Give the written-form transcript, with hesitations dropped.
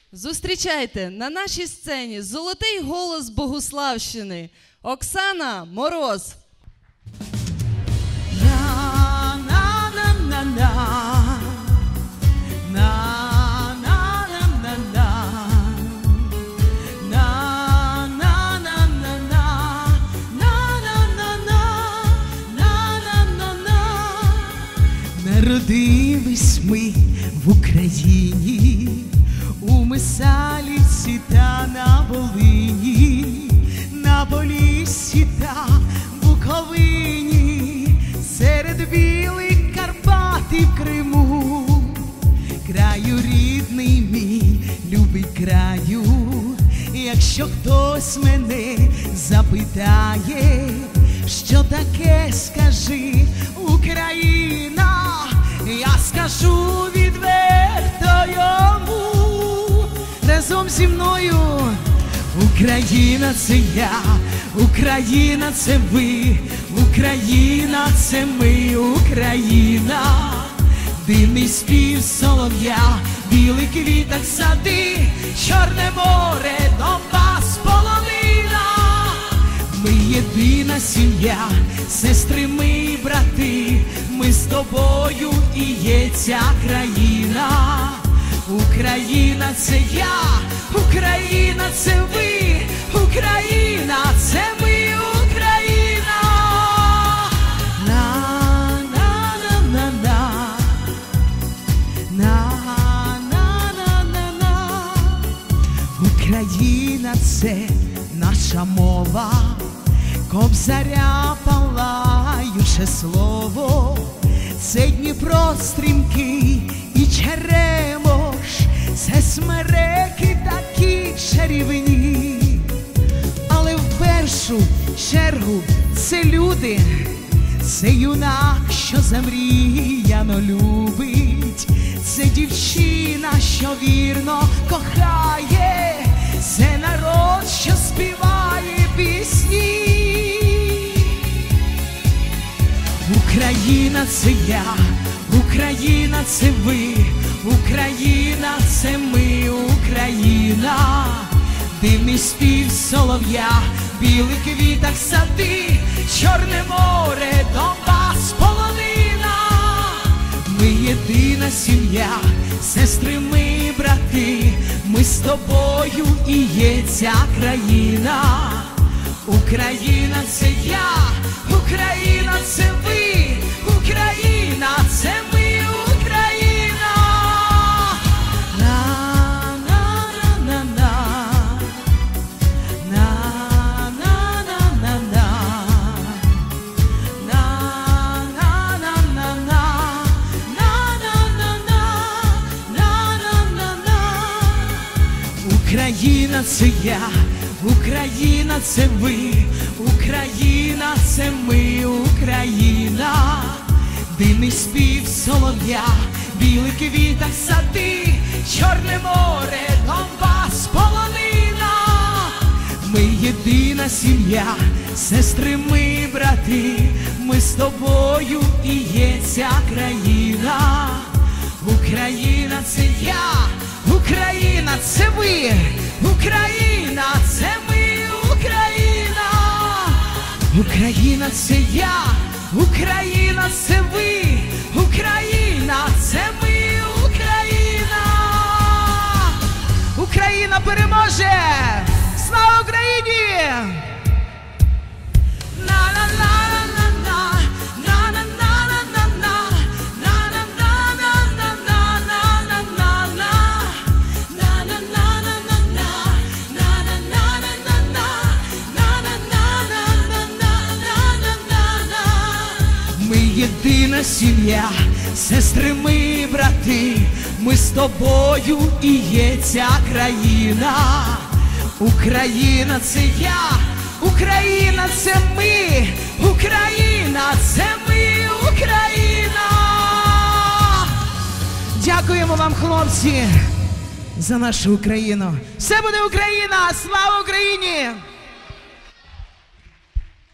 Зустрічайте на нашій сцені золотий голос Богуславщини Оксана Мороз. Народились ми в Україні, у Мисалівці та на Волині, на Поліссі та Буковині, серед білих Карпат і в Криму. Краю рідний мій, любий краю, якщо хтось мене запитає, що таке, скажи, Україна, я скажу відверто йому, разом зі мною. Україна – це я, Україна – це ви, Україна – це ми, Україна. Дивний спів солов'я, білий квіток сади, Чорне море, Донбас, полонина. Ми єдина сім'я, сестри ми, брати, ми з тобою і є ця країна. Україна – це я, Україна – це ви, Україна – це ми, Україна. На-на-на-на-на, на-на-на-на-на. Україна – це наша мова, Кобзаря палаюче слово, це Дніпро стрімкий і Черемош, це смереки такі чарівні. Але в першу чергу це люди, це юнак, що замріяно любить, це дівчина, що вірно кохає, це народ, що співає пісні. Україна – це я, Україна – це ви, Україна – це ми, Україна. Дивний спів солов'я, білий квіток сади, Чорне море, Донбас, полонина. Ми єдина сім'я, сестри ми, брати, ми з тобою і є ця країна. Україна – це я, Україна – це ви, Україна – це ми, Україна. На-на-на-на-на, на-на-на-на-на, на-на-на-на-на, на-на-на-на-на. Україна – це я, Україна – це ви, Україна – це ми, Україна. Дивний спів солов'я, білий квіток сади, Чорне море, Донбас, полонина. Ми єдина сім'я, сестри ми, брати, ми з тобою і є ця країна. Україна – це я, Україна – це ви, Україна – це ми, Україна. Україна – це я, Україна – це ви, Україна – це ми, Україна. Україна переможе! Слава Україні! Єдина сім'я, сестри ми, брати, ми з тобою і є ця країна. Україна – це я, Україна – це ми, Україна – це ми, Україна. Дякуємо вам, хлопці, за нашу Україну. Все буде Україна! Слава Україні!